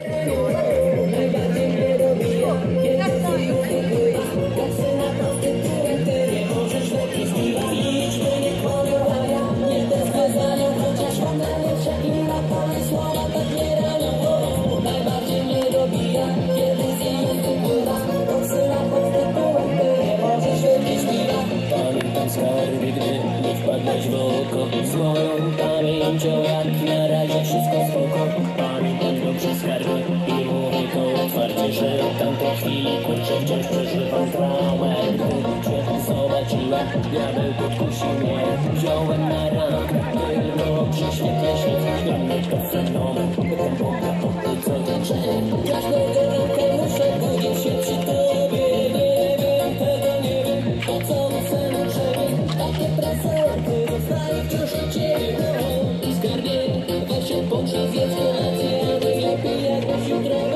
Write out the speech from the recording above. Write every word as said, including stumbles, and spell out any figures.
Wpadłeś w oko z moją pamięcią, jak na razie wszystko spoko. Pamiętam dobrze skarby i mówię to otwarcie, że od tamtej chwili kurczę wciąż przeżywam traumę. Gdy cię zobaczyłem, diabeł podkusił mnie. Wziąłem na rękę, tylko przy świetle świec. Dla mnie to fenomen, pytam Boga o to, co to czyni. Każdego ranka muszę budzić się przy tobie. Nie wiem, tego nie wiem, po co cenę grzebień. Takie prezenty dostaję wciąż od ciebie. I skarbie, weź się pogrzeb, zjedz kolację, a najlepiej jakoś jutro.